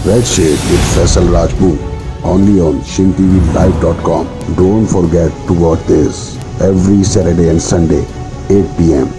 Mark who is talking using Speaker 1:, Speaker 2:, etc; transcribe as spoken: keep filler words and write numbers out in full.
Speaker 1: Red Shade with Faisal Rajput, only on Xin T V live dot com. Don't forget to watch this every Saturday and Sunday, eight p m